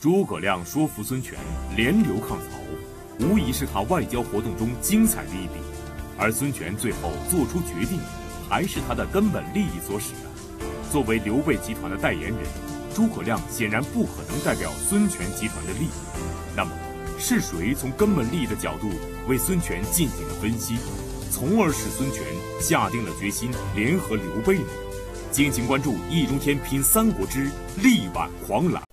诸葛亮说服孙权联刘抗曹，无疑是他外交活动中精彩的一笔。而孙权最后做出决定，还是他的根本利益所使啊。作为刘备集团的代言人，诸葛亮显然不可能代表孙权集团的利益。那么，是谁从根本利益的角度为孙权进行了分析，从而使孙权下定了决心联合刘备呢？敬请关注易中天品三国之力挽狂澜。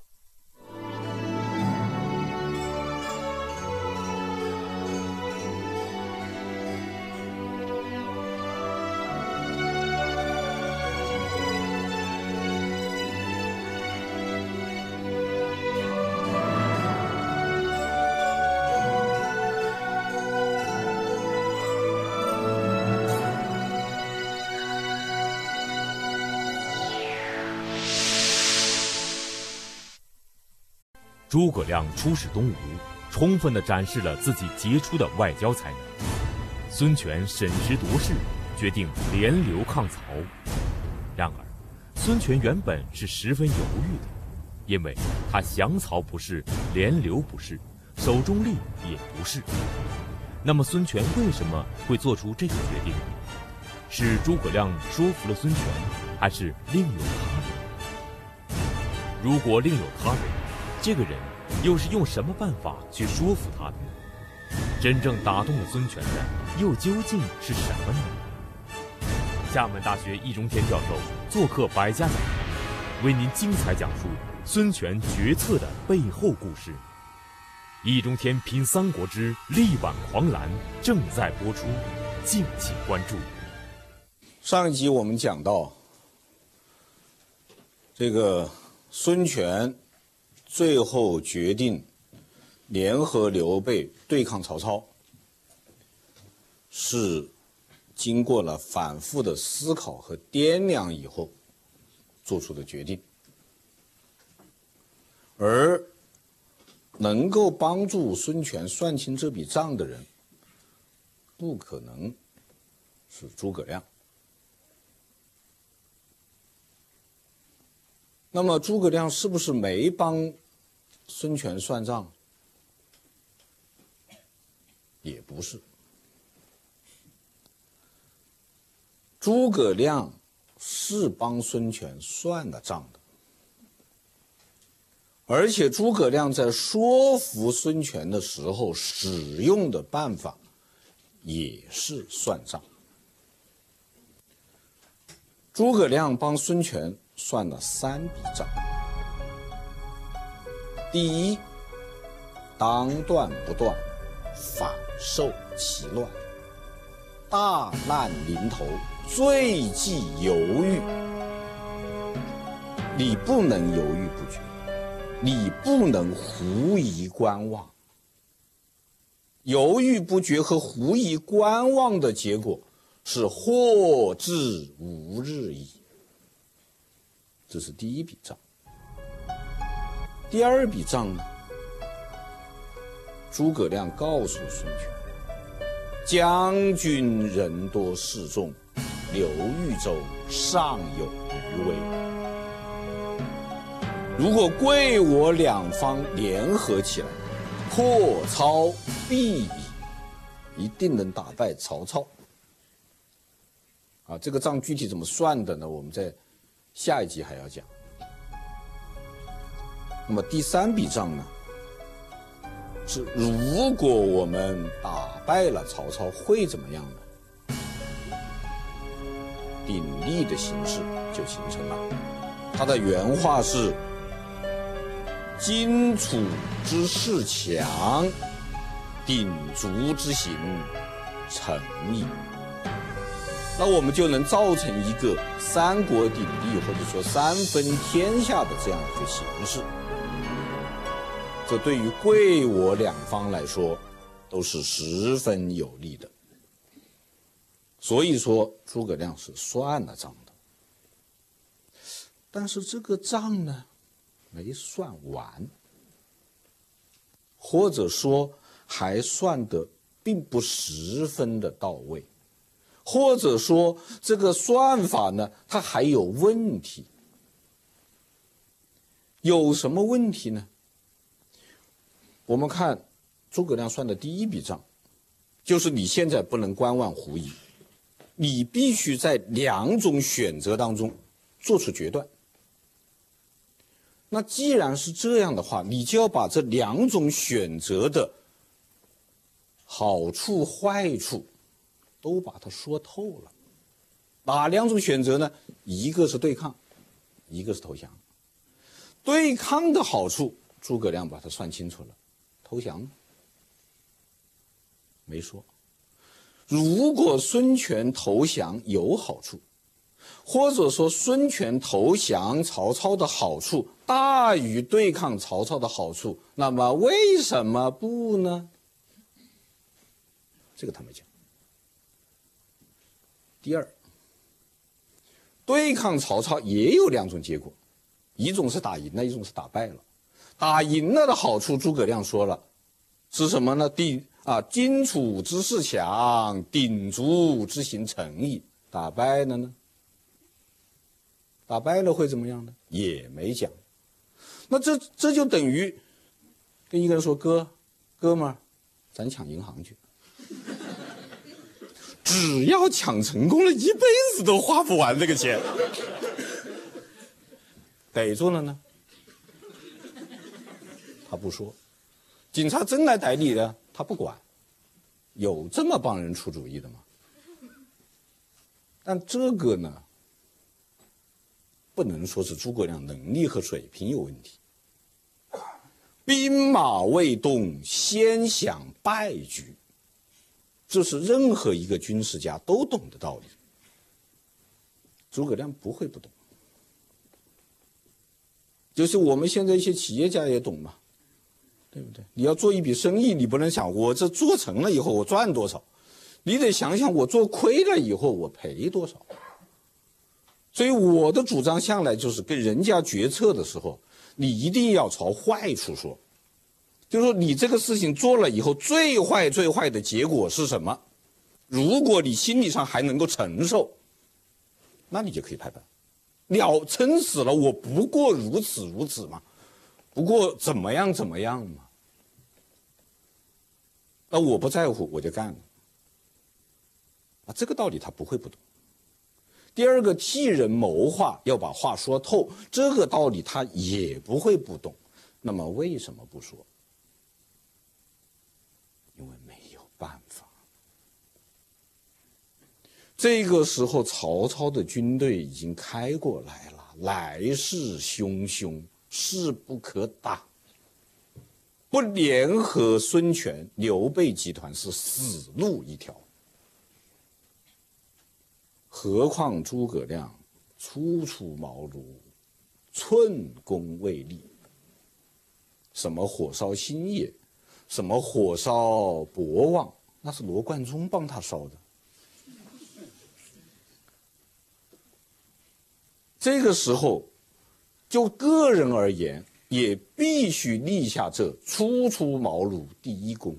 诸葛亮出使东吴，充分地展示了自己杰出的外交才能。孙权审时度势，决定联刘抗曹。然而，孙权原本是十分犹豫的，因为他降曹不是，联刘不是，手中立也不是。那么，孙权为什么会做出这个决定？是诸葛亮说服了孙权，还是另有他人？如果另有他人，这个人又是用什么办法去说服他的呢？真正打动了孙权的又究竟是什么呢？厦门大学易中天教授做客百家讲坛，为您精彩讲述孙权决策的背后故事。易中天品三国之力挽狂澜正在播出，敬请关注。 上一集我们讲到，这个孙权最后决定联合刘备对抗曹操，是经过了反复的思考和掂量以后做出的决定，而能够帮助孙权算清这笔账的人，不可能是诸葛亮。那么诸葛亮是不是没帮孙权算账？也不是。诸葛亮是帮孙权算了账的，而且诸葛亮在说服孙权的时候使用的办法也是算账。诸葛亮帮孙权算了3笔账。第一，当断不断，反受其乱，大难临头，最忌犹豫。你不能犹豫不决，你不能狐疑观望。犹豫不决和狐疑观望的结果是祸至无日矣。这是第一笔账。第二笔账呢？诸葛亮告诉孙权，将军人多势众，刘豫州尚有余威。如果贵我两方联合起来，破操必矣，一定能打败曹操。啊，这个账具体怎么算的呢？我们在下一集还要讲。那么第3笔账呢，是如果我们打败了曹操会怎么样呢？鼎立的形势就形成了。他的原话是：荆楚之势强，鼎足之行成矣。那我们就能造成一个三国鼎立，或者说3分天下的这样一个形势。这对于贵我两方来说都是十分有利的。所以说诸葛亮是算了账的，但是这个账呢没算完，或者说还算得并不十分的到位，或者说这个算法呢它还有问题。有什么问题呢？ 我们看诸葛亮算的第一笔账，就是你现在不能观望狐疑，你必须在两种选择当中做出决断。那既然是这样的话，你就要把这两种选择的好处坏处都把它说透了。哪两种选择呢？一个是对抗，一个是投降。对抗的好处诸葛亮把它算清楚了，投降呢没说。如果孙权投降有好处，或者说孙权投降曹操的好处大于对抗曹操的好处，那么为什么不呢？这个他没讲。第二，对抗曹操也有两种结果，一种是打赢了，一种是打败了。打赢了的好处诸葛亮说了，是什么呢？荆楚之势强，鼎足之行成矣。打败了呢？打败了会怎么样呢？也没讲。那这就等于跟一个人说，哥们儿，咱抢银行去。只要抢成功了，一辈子都花不完这个钱。逮住了呢，他不说。警察真来逮你了，他不管。有这么帮人出主意的吗？但这个呢，不能说是诸葛亮能力和水平有问题。兵马未动，先想败局，这是任何一个军事家都懂的道理。诸葛亮不会不懂，就是我们现在一些企业家也懂嘛，对不对？你要做一笔生意，你不能想我这做成了以后我赚多少，你得想想我做亏了以后我赔多少。所以我的主张向来就是跟人家决策的时候，你一定要朝坏处说，就是说你这个事情做了以后最坏的结果是什么？如果你心理上还能够承受，那你就可以拍板。撑死了，我不过如此嘛，不过怎么样嘛。那我不在乎，我就干了。这个道理他不会不懂。第二个，替人谋划，要把话说透，这个道理他也不会不懂。那么为什么不说？因为没有办法。这个时候曹操的军队已经开过来了，来势汹汹，势不可挡。不联合孙权、刘备集团是死路一条。何况诸葛亮初出茅庐，寸功未立。什么火烧新野，什么火烧博望，那是罗贯中帮他烧的。这个时候，就个人而言，也必须立下这初出茅庐第一功。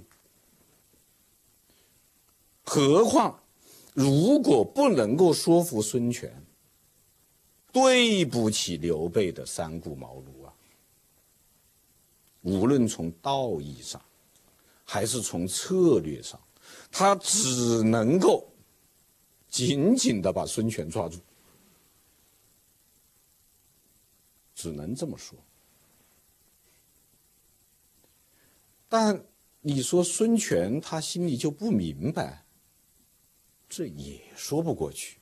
何况如果不能够说服孙权，对不起刘备的三顾茅庐啊！无论从道义上，还是从策略上，他只能够紧紧地把孙权抓住，只能这么说。但你说孙权他心里就不明白？这也说不过去。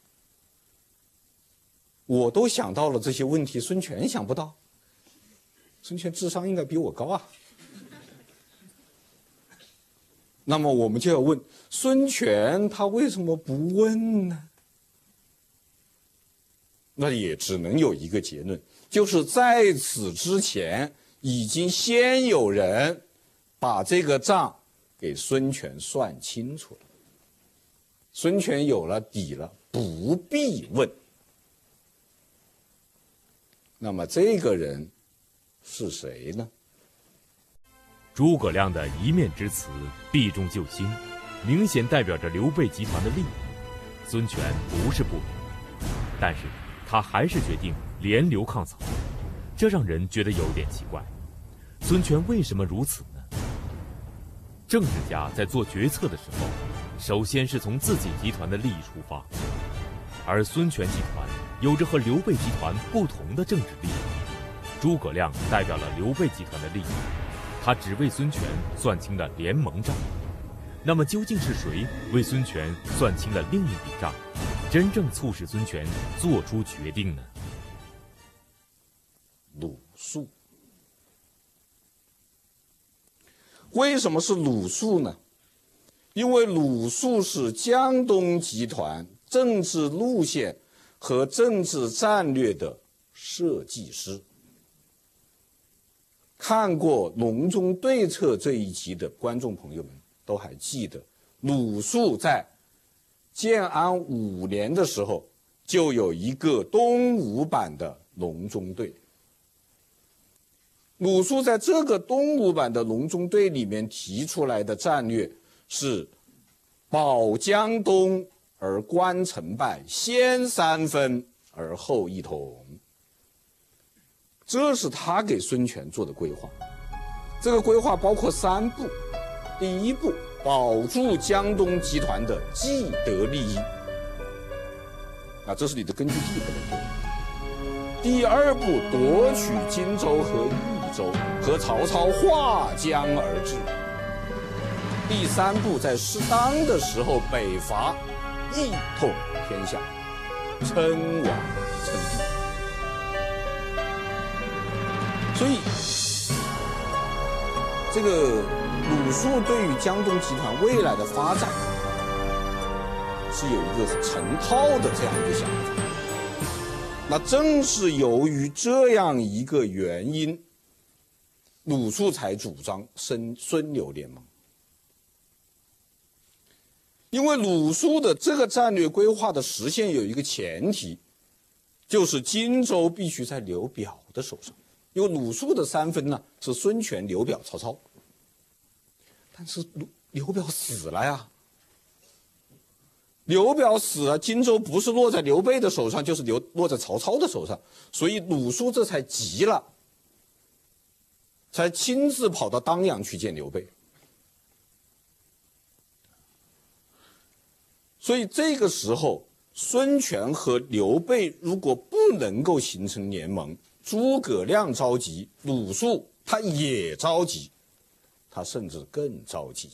我都想到了这些问题，孙权想不到。孙权智商应该比我高啊。那么我们就要问，孙权他为什么不问呢？那也只能有一个结论，就是在此之前已经先有人把这个账给孙权算清楚了。孙权有了底了，不必问。那么这个人是谁呢？ 诸葛亮的一面之词，避重就轻，明显代表着刘备集团的利益。孙权不是不明，但是他还是决定联刘抗曹，这让人觉得有点奇怪。孙权为什么如此呢？ 政治家在做决策的时候，首先是从自己集团的利益出发，而孙权集团有着和刘备集团不同的政治利益。诸葛亮代表了刘备集团的利益，他只为孙权算清了联盟账。那么究竟是谁为孙权算清了另一笔账，真正促使孙权做出决定呢？ 鲁肃。为什么是鲁肃呢？因为鲁肃是江东集团政治路线和政治战略的设计师。看过《隆中对策》这一集的观众朋友们都还记得，鲁肃在建安5年的时候就有一个东吴版的隆中对。鲁肃在这个东吴版的隆中对里面提出来的战略是保江东而关成败，先3分而后一统。这是他给孙权做的规划。这个规划包括3步。第1步，保住江东集团的既得利益，这是你的根据地不能动。第2步，夺取荆州和益州，和曹操划江而治。第3步，在适当的时候北伐，一统天下，称王称帝。所以，这个鲁肃对于江东集团未来的发展是有一个成套的这样一个想法。那正是由于这样一个原因，鲁肃才主张孙刘联盟。因为鲁肃的这个战略规划的实现有一个前提，就是荆州必须在刘表的手上。因为鲁肃的3分呢是孙权、刘表、曹操，但是刘表死了呀。刘表死了，荆州不是落在刘备的手上，就是落在曹操的手上，所以鲁肃这才急了，才亲自跑到当阳去见刘备。所以这个时候，孙权和刘备如果不能够形成联盟，诸葛亮着急，鲁肃他也着急，他甚至更着急。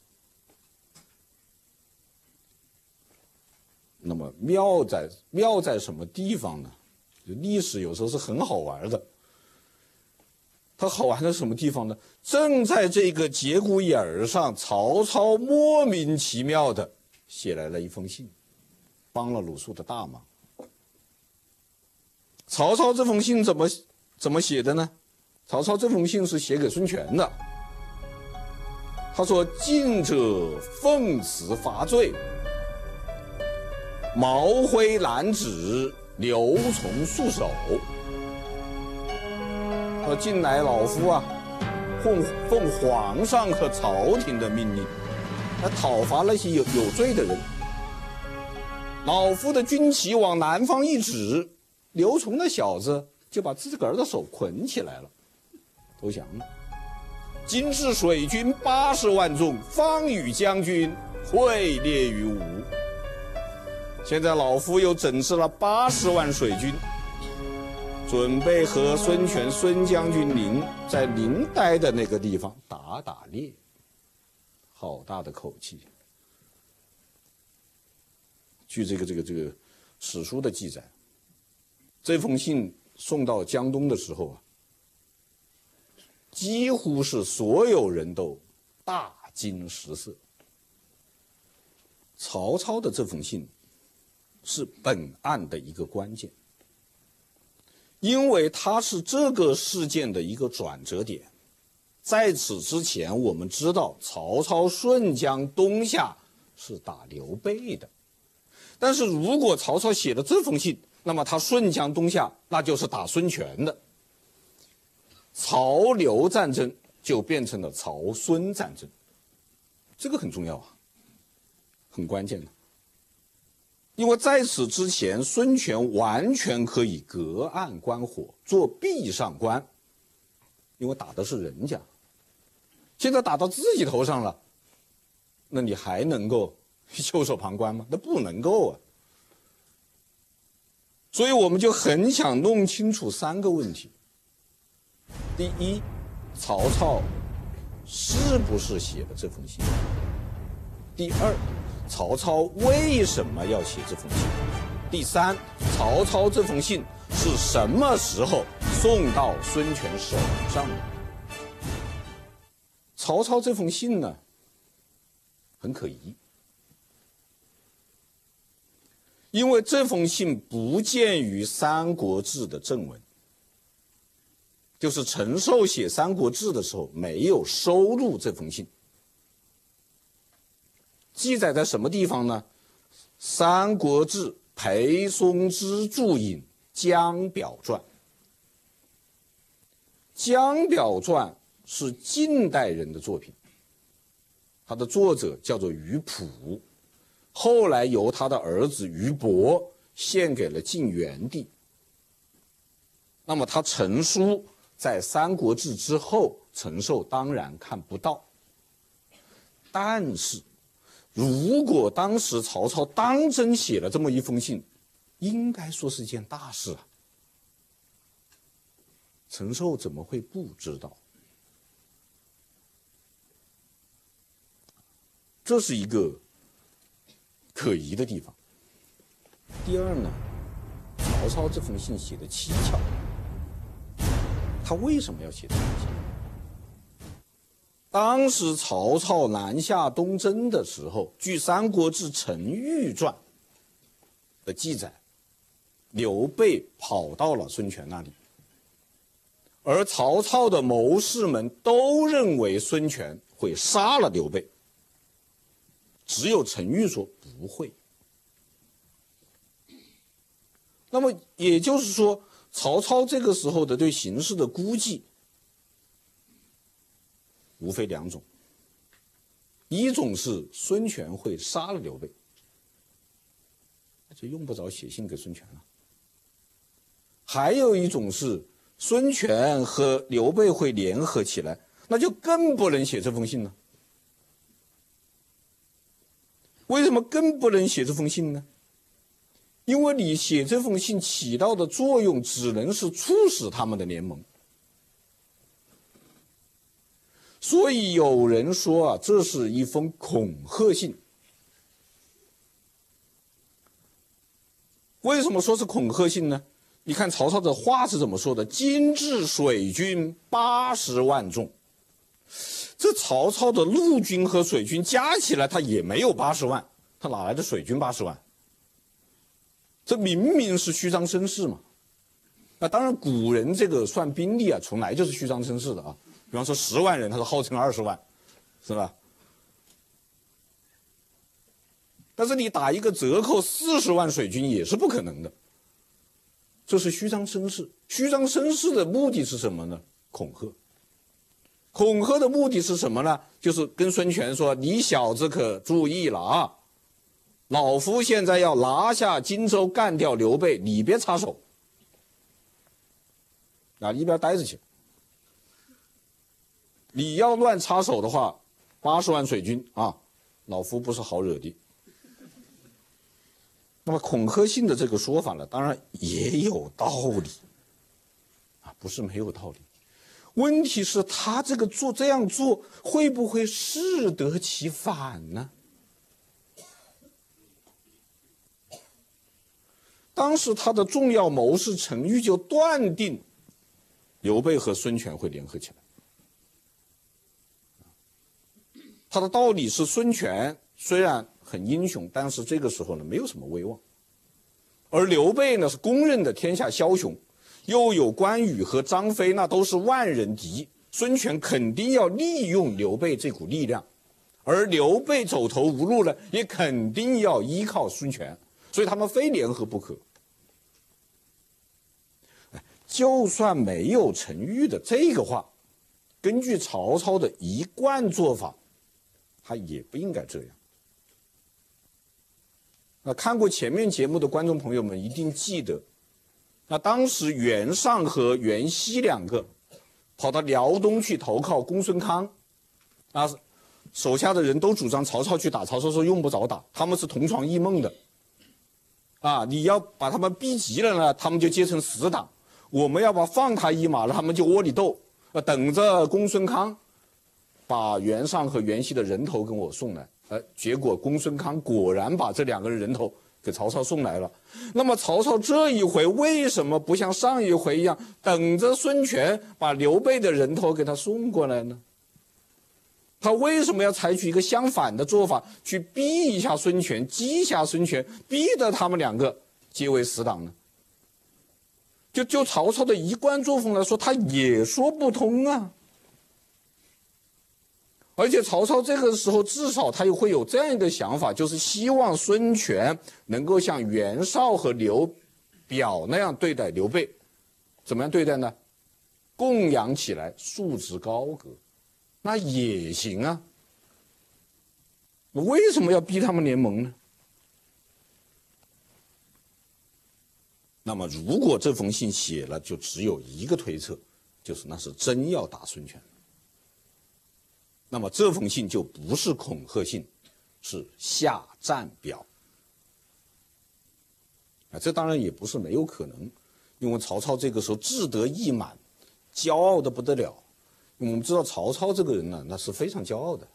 那么妙在什么地方呢？历史有时候是很好玩的。它好玩在什么地方呢？正在这个节骨眼儿上，曹操莫名其妙的写来了一封信，帮了鲁肃的大忙。曹操这封信怎么写的呢？曹操这封信是写给孙权的。他说：“近者奉辞伐罪，毛辉难止，刘琮束手。”说近来老夫奉皇上和朝廷的命令，来讨伐那些有罪的人。老夫的军旗往南方一指，刘琮那小子就把自个儿的手捆起来了，投降了。今至水军80万众，方与将军会列于吴。现在老夫又整治了80万水军，准备和孙权、孙将军在临待的那个地方打猎。好大的口气！据这个史书的记载，这封信送到江东的时候几乎是所有人都大惊失色。曹操的这封信是本案的一个关键，因为它是这个事件的一个转折点。在此之前，我们知道曹操顺江东下是打刘备的，但是如果曹操写了这封信，那么他顺江东下那就是打孙权的，曹刘战争就变成了曹孙战争，这个很重要很关键的。因为在此之前，孙权完全可以隔岸观火，做壁上观，因为打的是人家。 现在打到自己头上了，那你还能够袖手旁观吗？那不能够啊。所以我们就很想弄清楚3个问题：第一，曹操是不是写的这封信？第二，曹操为什么要写这封信？第三，曹操这封信是什么时候送到孙权手上的？曹操这封信呢，很可疑，因为这封信不见于《三国志》的正文，就是陈寿写《三国志》的时候没有收录这封信。记载在什么地方呢？《三国志》裴松之注引《江表传》。《江表传》是晋代人的作品，它的作者叫做于普，后来由他的儿子于伯献给了晋元帝。那么他成书在《三国志》之后，陈寿当然看不到。但是如果当时曹操当真写了这么一封信，应该说是件大事啊。陈寿怎么会不知道？这是一个可疑的地方。第二呢，曹操这封信写的蹊跷，他为什么要写这封信？当时曹操南下东征的时候，据《三国志·陈玉传》的记载，刘备跑到了孙权那里，而曹操的谋士们都认为孙权会杀了刘备，只有陈玉说不会。那么也就是说，曹操这个时候的对形势的估计无非2种，一种是孙权会杀了刘备，那就用不着写信给孙权了；还有一种是孙权和刘备会联合起来，那就更不能写这封信了。为什么更不能写这封信呢？因为你写这封信起到的作用只能是促使他们的联盟。所以有人说啊，这是一封恐吓信。为什么说是恐吓信呢？你看曹操的话是怎么说的：今至水军80万众。这曹操的陆军和水军加起来他也没有80万，他哪来的水军80万？这明明是虚张声势嘛。那当然古人这个算兵力啊，从来就是虚张声势的啊。比方说10万人，他是号称20万，是吧？但是你打一个折扣，40万水军也是不可能的。这是虚张声势。虚张声势的目的是什么呢？恐吓。恐吓的目的是什么呢？就是跟孙权说：“你小子可注意了啊！老夫现在要拿下荆州，干掉刘备，你别插手。啊，你一边待着去。你要乱插手的话，80万水军啊，老夫不是好惹的。”那么恐吓性的这个说法呢，当然也有道理啊，不是没有道理。问题是他这样做会不会适得其反呢？当时他的重要谋士陈玉就断定刘备和孙权会联合起来。他的道理是，孙权虽然很英雄，但是这个时候呢没有什么威望，而刘备呢是公认的天下枭雄，又有关羽和张飞，那都是万人敌，孙权肯定要利用刘备这股力量，而刘备走投无路了，也肯定要依靠孙权，所以他们非联合不可。就算没有陈玉的这个话，根据曹操的一贯做法，他也不应该这样。那看过前面节目的观众朋友们一定记得，那当时袁尚和袁熙2个跑到辽东去投靠公孙康， 啊，手下的人都主张曹操去打，曹操说用不着打，他们是同床异梦的。啊，你要把他们逼急了呢，他们就结成死党；我们要放他一马了，他们就窝里斗，等着公孙康把袁尚和袁熙的人头跟我送来。结果公孙康果然把这2个人头给曹操送来了。那么曹操这一回为什么不像上一回一样等着孙权把刘备的人头给他送过来呢？他为什么要采取一个相反的做法，去逼一下孙权，激一下孙权，逼得他们2个结为死党呢？就曹操的一贯作风来说，他也说不通啊。而且曹操这个时候至少他又会有这样一个想法，就是希望孙权能够像袁绍和刘表那样对待刘备。怎么样对待呢？供养起来，束之高阁，那也行啊。为什么要逼他们联盟呢？那么如果这封信写了，就只有一个推测，就是那是真要打孙权。那么这封信就不是恐吓信，是下战表。这当然也不是没有可能，因为曹操这个时候志得意满，骄傲的不得了。我们知道曹操这个人呢，那是非常骄傲的，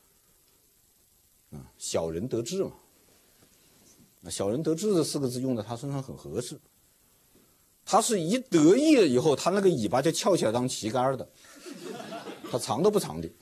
小人得志嘛。小人得志这4个字用在他身上很合适。他是一得意了以后，他那个尾巴就翘起来当旗杆的，他藏都不藏的。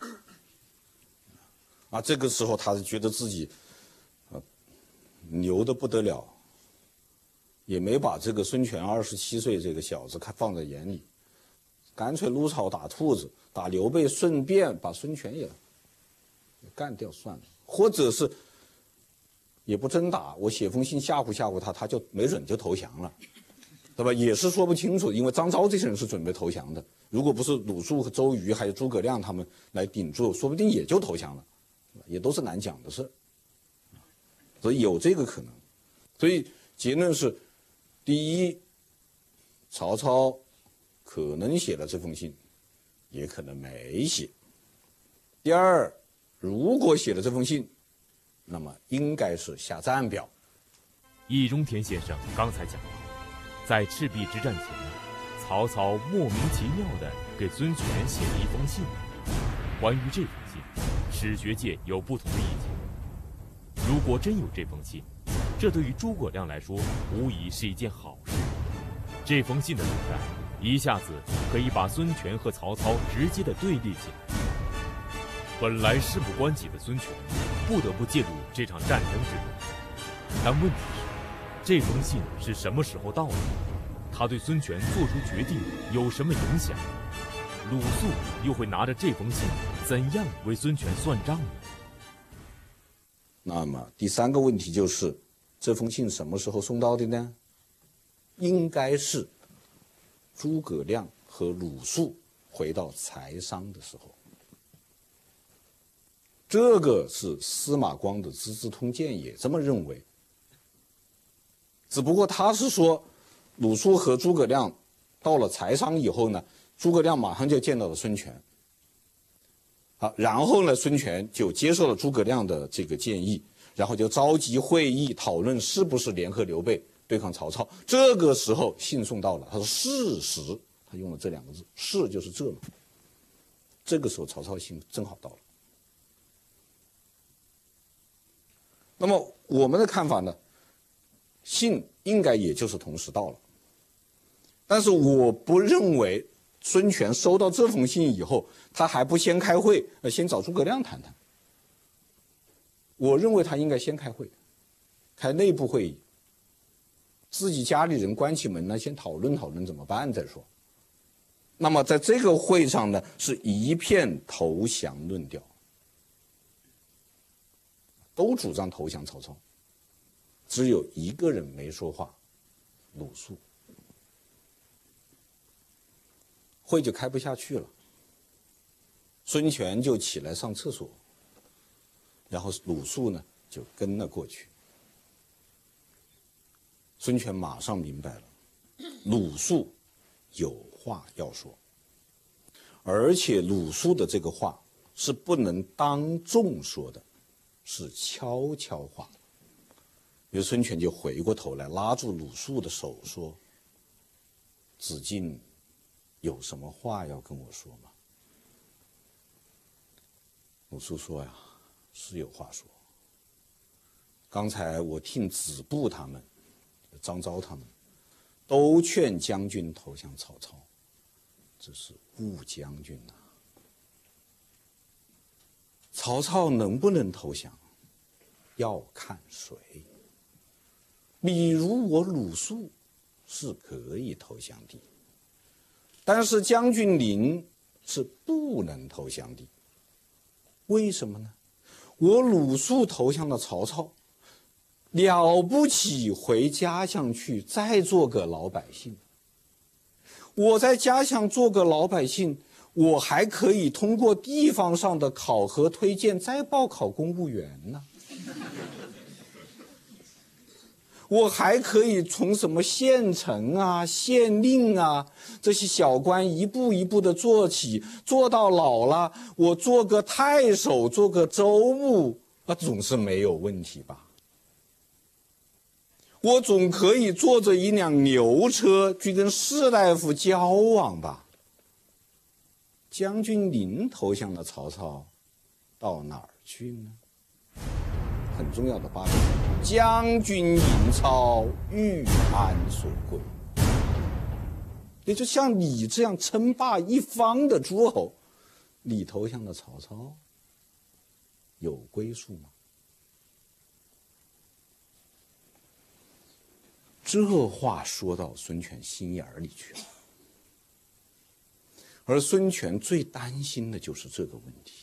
这个时候他觉得自己牛的不得了，也没把这个孙权27岁这个小子放在眼里，干脆撸草打兔子，打刘备，顺便把孙权也干掉算了，或者是也不真打，我写封信吓唬吓唬他，他就没准就投降了，对吧？也是说不清楚，因为张昭这些人是准备投降的，如果不是鲁肃和周瑜还有诸葛亮他们来顶住，说不定也就投降了，也都是难讲的事，所以有这个可能。所以结论是：第一，曹操可能写了这封信，也可能没写；第二，如果写了这封信，那么应该是下战表。 易中天先生刚才讲到，在赤壁之战前，曹操莫名其妙地给孙权写了一封信。关于这封信，史学界有不同的意见。如果真有这封信，这对于诸葛亮来说无疑是一件好事。这封信的存在，一下子可以把孙权和曹操直接的对立起来。本来事不关己的孙权，不得不介入这场战争之中。但问题是，这封信是什么时候到的？他对孙权做出决定有什么影响？鲁肃又会拿着这封信怎样为孙权算账呢？ 那么第三个问题就是，这封信什么时候送到的呢？应该是诸葛亮和鲁肃回到柴桑的时候。这个是司马光的《资治通鉴》也这么认为，只不过他是说鲁肃和诸葛亮到了柴桑以后呢，诸葛亮马上就见到了孙权。然后呢，孙权就接受了诸葛亮的这个建议，然后就召集会议讨论是不是联合刘备对抗曹操。这个时候信送到了，他说是时，他用了这2个字，是就是这嘛。这个时候曹操信正好到了。那么我们的看法呢，信应该也就是同时到了，但是我不认为孙权收到这封信以后，他还不先开会，先找诸葛亮谈谈。我认为他应该先开会，开内部会议，自己家里人关起门来先讨论讨论怎么办再说。那么在这个会上呢，是一片投降论调，都主张投降曹操，只有一个人没说话，鲁肃。会就开不下去了，孙权就起来上厕所，然后鲁肃呢就跟了过去。孙权马上明白了，鲁肃有话要说，而且鲁肃的这个话是不能当众说的，是悄悄话。于是孙权就回过头来拉住鲁肃的手说：“子敬有什么话要跟我说吗？”鲁肃说呀：“是有话说。刚才我听子布他们、张昭他们都劝将军投降曹操，这是误将军呐。曹操能不能投降，要看谁。比如我鲁肃是可以投降的，但是将军您是不能投降的。为什么呢？我鲁肃投降了曹操，了不起回家乡去再做个老百姓。我在家乡做个老百姓，我还可以通过地方上的考核推荐再报考公务员呢。我还可以从什么县城啊、县令啊这些小官一步一步的做起，做到老了，我做个太守，做个州牧，总是没有问题吧？我总可以坐着一辆牛车去跟士大夫交往吧？将军您投降了曹操，到哪儿去呢？很重要的8个字：将军迎操，欲安所归。也就像你这样称霸一方的诸侯，你投降了曹操，有归宿吗？这话说到孙权心眼里去了，而孙权最担心的就是这个问题。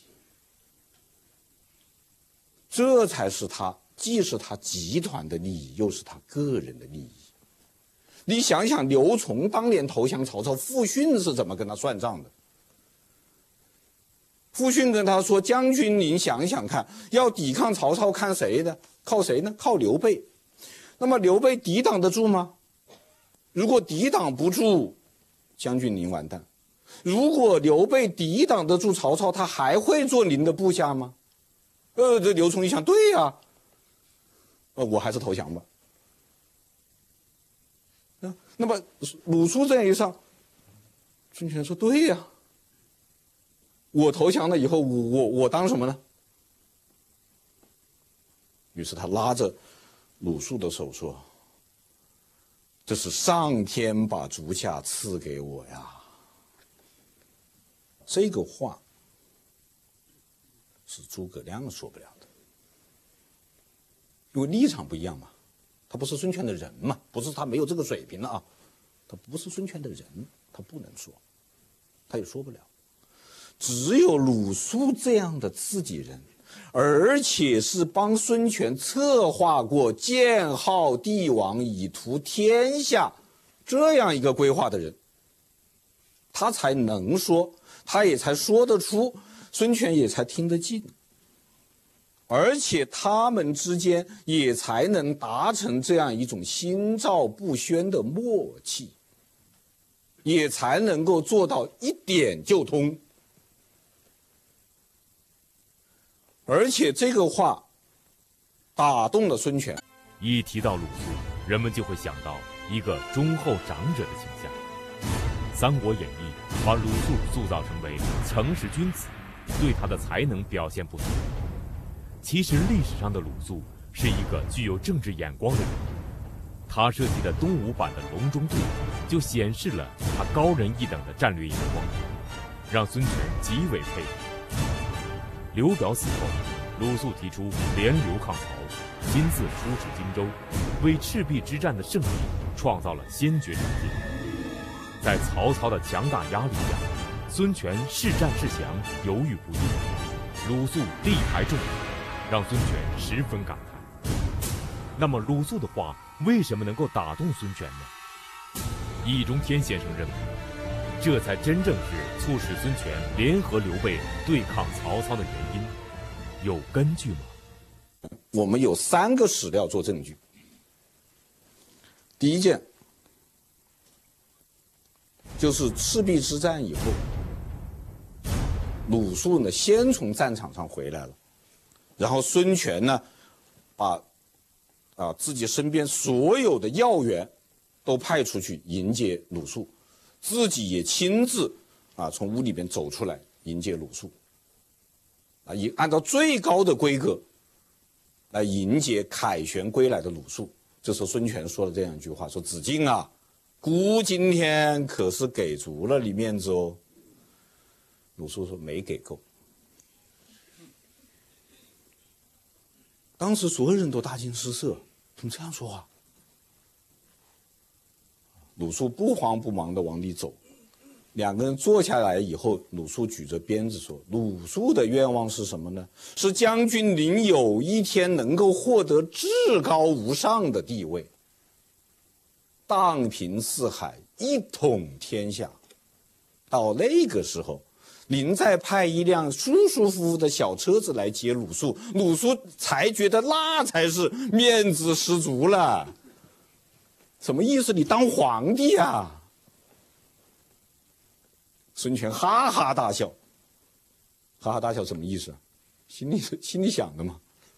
这才是他，既是他集团的利益，又是他个人的利益。你想想，刘琮当年投降曹操，傅训是怎么跟他算账的？傅训跟他说：“将军，您想想看，要抵抗曹操，看谁的？靠谁呢？靠刘备。那么刘备抵挡得住吗？如果抵挡不住，将军您完蛋。如果刘备抵挡得住曹操，他还会做您的部下吗？”这刘琮一想，对呀，我还是投降吧。那么鲁肃这样一上，孙权说：“对呀，我投降了以后，我当什么呢？”于是他拉着鲁肃的手说：“这是上天把足下赐给我呀。”这个话是诸葛亮说不了的，因为立场不一样嘛。他不是孙权的人嘛，不是他没有这个水平了啊，他不是孙权的人，他不能说，他也说不了。只有鲁肃这样的自己人，而且是帮孙权策划过建号帝王以图天下这样一个规划的人，他才能说，他也才说得出，孙权也才听得进，而且他们之间也才能达成这样一种心照不宣的默契，也才能够做到一点就通。而且这个话打动了孙权。 一提到鲁肃，人们就会想到一个忠厚长者的形象。《三国演义》把鲁肃塑造成为诚实君子，对他的才能表现不足。其实历史上的鲁肃是一个具有政治眼光的人，他设计的东吴版的隆中对就显示了他高人一等的战略眼光，让孙权极为佩服。刘表死后，鲁肃提出联刘抗曹，亲自出使荆州，为赤壁之战的胜利创造了先决条件。在曹操的强大压力下，孙权是战是降犹豫不定，鲁肃力排众议，让孙权十分感叹。那么鲁肃的话为什么能够打动孙权呢？易中天先生认为，这才真正是促使孙权联合刘备对抗曹操的原因。有根据吗？ 我们有3个史料做证据。第一件就是赤壁之战以后， 鲁肃呢先从战场上回来了，然后孙权呢把自己身边所有的要员都派出去迎接鲁肃，自己也亲自从屋里边走出来迎接鲁肃，以按照最高的规格来迎接凯旋归来的鲁肃。这时候孙权说了这样一句话，说子敬啊，孤今天可是给足了你面子哦。鲁肃说没给够。当时所有人都大惊失色，怎么这样说话？鲁肃不慌不忙地往里走，两个人坐下来以后，鲁肃举着鞭子说：“鲁肃的愿望是什么呢？是将军您有一天能够获得至高无上的地位，荡平四海，一统天下。到那个时候，您再派一辆舒舒服服的小车子来接鲁肃，鲁肃才觉得那才是面子十足了。”什么意思？你当皇帝啊？孙权哈哈大笑，哈哈大笑什么意思啊？心里想的嘛。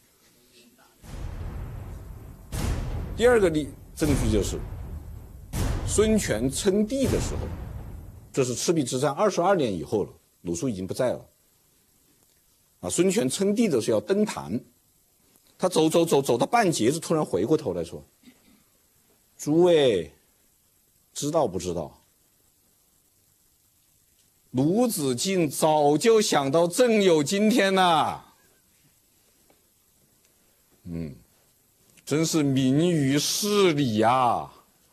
第二个证据就是孙权称帝的时候，这是赤壁之战22年以后了，鲁肃已经不在了。孙权称帝的时候要登坛，他走到半截子，突然回过头来说：“诸位知道不知道？鲁子敬早就想到朕有今天呐，真是民于事理呀。”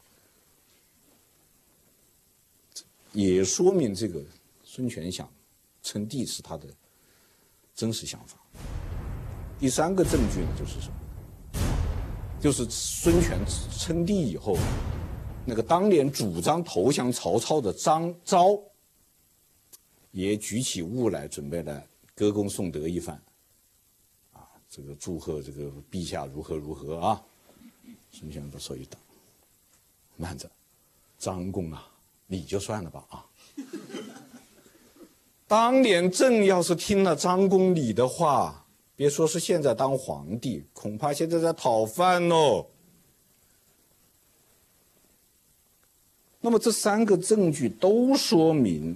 也说明这个孙权想称帝是他的真实想法。第三个证据呢，就是什么？就是孙权称帝以后，那个当年主张投降曹操的张昭，也举起物来，准备来歌功颂德一番，这个祝贺这个陛下如何如何啊！孙权把手一挡，慢着，张公啊，你就算了吧啊！当年朕要是听了张公你的话，别说是现在当皇帝，恐怕现在在讨饭喽。那么这三个证据都说明，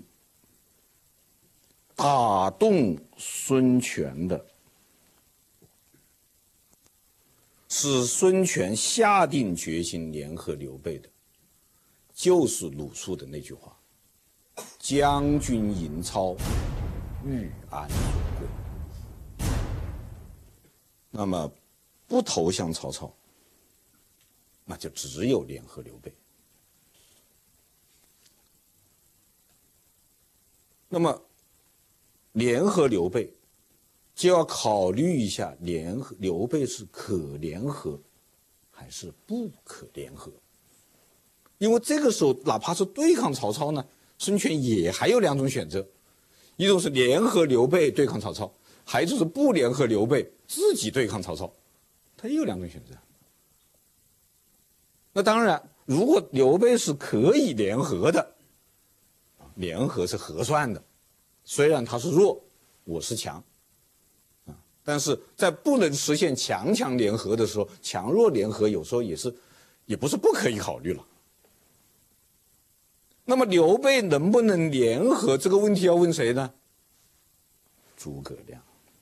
打动孙权的，使孙权下定决心联合刘备的，就是鲁肃的那句话：“将军营操，欲安所归。”那么，不投降曹操，那就只有联合刘备。那么，联合刘备，就要考虑一下刘备是可联合，还是不可联合。因为这个时候，哪怕是对抗曹操呢，孙权也还有两种选择：一种是联合刘备对抗曹操，还有就是不联合刘备，自己对抗曹操。他也有两种选择。那当然，如果刘备是可以联合的，联合是合算的，虽然他是弱，我是强，但是在不能实现强强联合的时候，强弱联合有时候也不是不可以考虑了。那么刘备能不能联合这个问题要问谁呢？诸葛亮。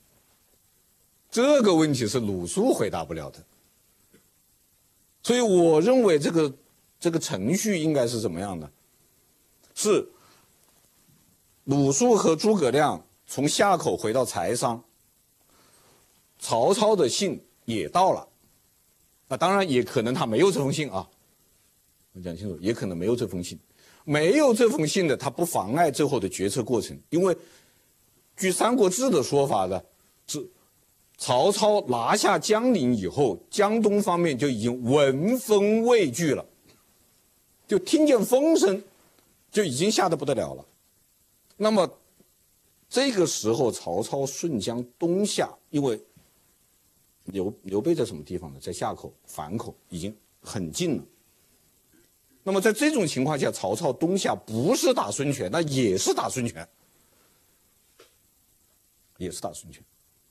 这个问题是鲁肃回答不了的。所以我认为这个程序应该是怎么样的？是鲁肃和诸葛亮从夏口回到柴桑，曹操的信也到了，当然也可能他没有这封信啊，我讲清楚，也可能没有这封信。没有这封信的，他不妨碍最后的决策过程，因为据《三国志》的说法呢，是曹操拿下江陵以后，江东方面就已经闻风畏惧了，就听见风声，就已经吓得不得了了。那么这个时候，曹操顺江东下，因为刘备在什么地方呢？在夏口、樊口，已经很近了。那么在这种情况下，曹操东下不是打孙权，那也是打孙权。 也是打孙权。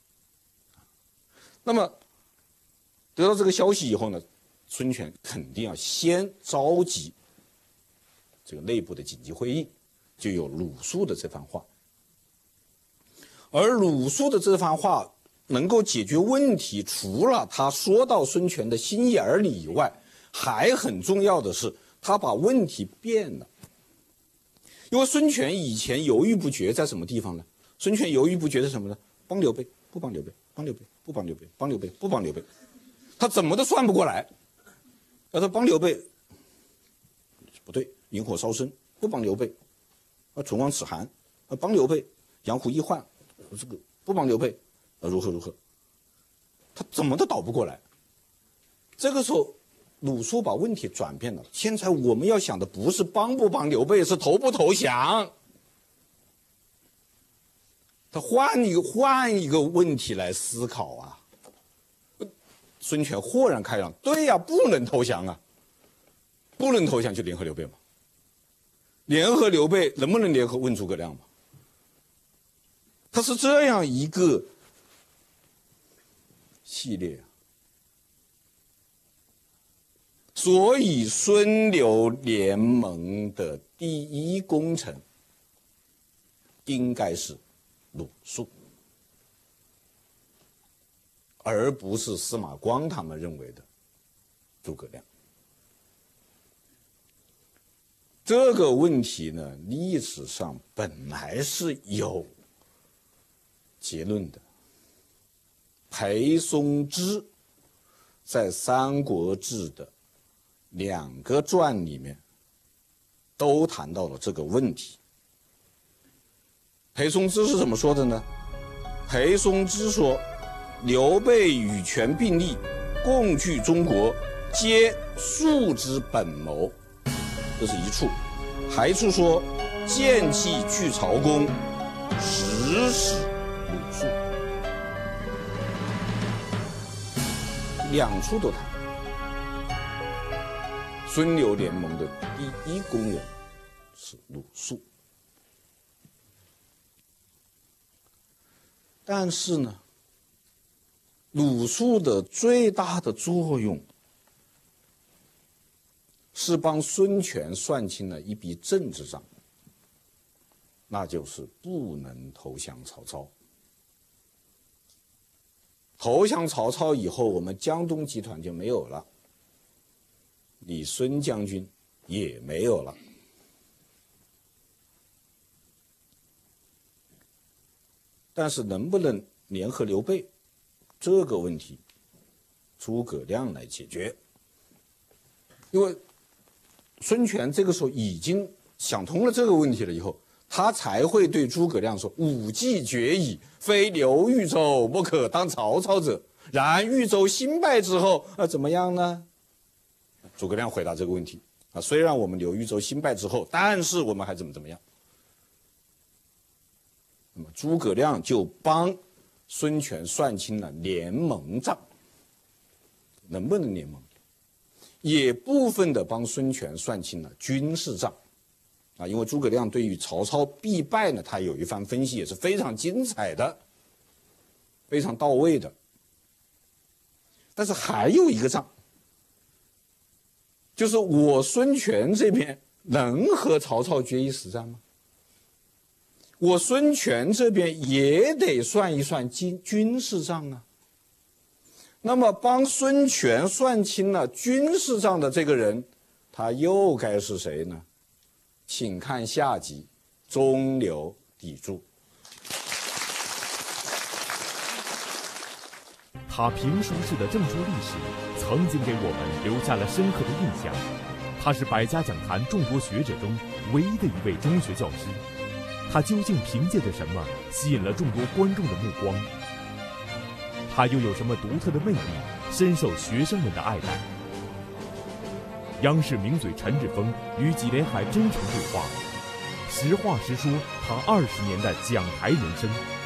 那么得到这个消息以后呢，孙权肯定要先召集这个内部的紧急会议，就有鲁肃的这番话。而鲁肃的这番话能够解决问题，除了他说到孙权的心眼里以外，还很重要的是他把问题变了。因为孙权以前犹豫不决在什么地方呢？孙权犹豫不决是什么呢？帮刘备不帮刘备，帮刘备不帮刘备，帮刘备不帮刘备，他怎么都算不过来。要他帮刘备不对，引火烧身；不帮刘备，唇亡齿寒；帮刘备，养虎易患。这个不帮刘备，如何如何，他怎么都倒不过来。这个时候，鲁肃把问题转变了。现在我们要想的不是帮不帮刘备，是投不投降。他换一个问题来思考啊。孙权豁然开朗，对呀，不能投降啊，不能投降就联合刘备嘛。联合刘备能不能联合问诸葛亮嘛？他是这样一个系列啊。所以孙刘联盟的第一功臣应该是鲁肃，而不是司马光他们认为的诸葛亮。这个问题呢，历史上本来是有结论的。裴松之在《三国志》的2个传里面都谈到了这个问题。裴松之是怎么说的呢？裴松之说，刘备与权并立，共据中国，皆术之本谋，这是一处。还一处说，见计据曹公，实使鲁肃。2处都谈孙刘联盟的第一功人是鲁肃。但是呢，鲁肃的最大的作用是帮孙权算清了一笔政治账，那就是不能投降曹操。投降曹操以后，我们江东集团就没有了，你孙将军也没有了。但是能不能联合刘备这个问题，诸葛亮来解决。因为孙权这个时候已经想通了这个问题了以后，他才会对诸葛亮说：“武计决矣，非刘豫州不可当曹操者。然豫州兴败之后，怎么样呢？”诸葛亮回答这个问题啊，虽然我们刘豫州兴败之后，但是我们还怎么样？那么诸葛亮就帮孙权算清了联盟账，能不能联盟？也部分的帮孙权算清了军事账，啊，因为诸葛亮对于曹操必败呢，他有一番分析，也是非常精彩的，非常到位的。但是还有一个账，就是我孙权这边能和曹操决一死战吗？我孙权这边也得算一算军事账啊。那么帮孙权算清了军事账的这个人，他又该是谁呢？请看下集《中流砥柱》。 他评书式的正说历史，曾经给我们留下了深刻的印象。他是百家讲坛众多学者中唯一的一位中学教师。他究竟凭借着什么吸引了众多观众的目光？他又有什么独特的魅力，深受学生们的爱戴？央视名嘴陈志峰与纪连海真诚对话，实话实说他20年的讲台人生。